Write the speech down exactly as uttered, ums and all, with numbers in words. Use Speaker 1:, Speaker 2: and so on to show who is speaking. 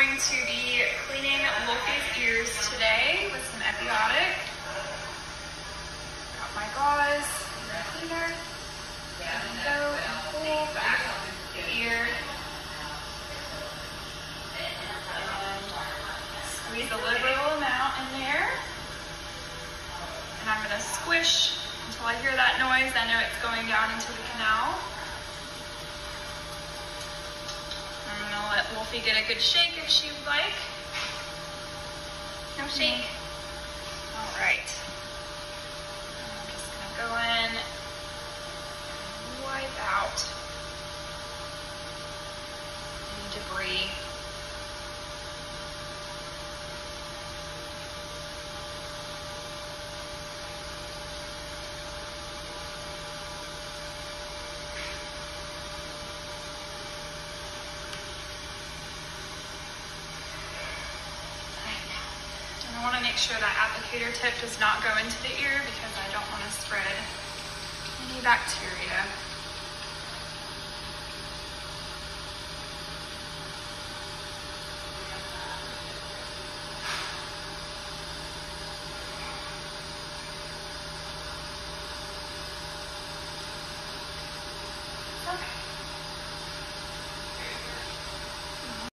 Speaker 1: going to be cleaning Wolfie's ears today with some epiotic. Got my gauze and the cleaner. And go and pull back the ear. And squeeze a liberal amount in there. And I'm gonna squish until I hear that noise. I know it's going down into the canal. I'm gonna let Wolfie get a good shake if she would like. No shake. All right. I'm just gonna go in and wipe out any debris. I want to make sure that applicator tip does not go into the ear because I don't want to spread any bacteria.